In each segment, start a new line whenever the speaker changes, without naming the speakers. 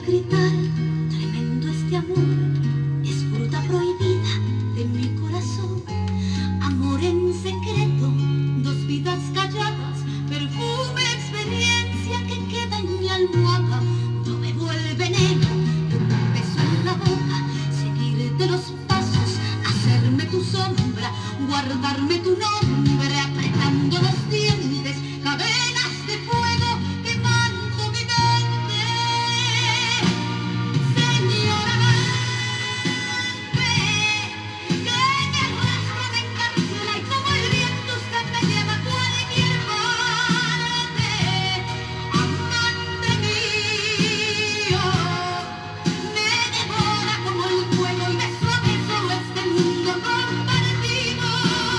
gritar, tremendo este amor, es fruta prohibida de mi corazón. Amor en secreto, dos vidas calladas, perfume, experiencia que queda en mi almohada. No bebo el veneno de un beso en la boca, seguirte los pasos, hacerme tu sombra, guardarme tu nombre, apretando los dientes, cadenas de fuego quemando mi mente. Señora amante, que me arrastra, me encarcela y como el viento usted me lleva a cualquier parte. Amante mío, me devora como el fuego y beso a beso este mundo compartimos.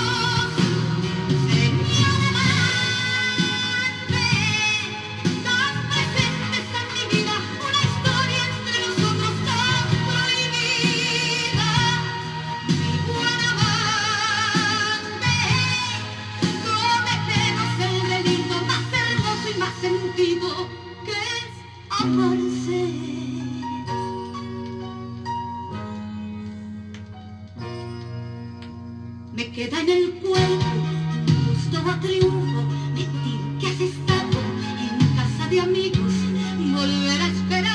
Señor amante, tan presente está en mi vida una historia entre nosotros tan prohibida. Mi buen amante, cometenos el delito más hermoso y más sentido que es amarse. Me queda en el cuerpo un gusto a triunfo, mentir que has estado en casa de amigos, volver a esperar.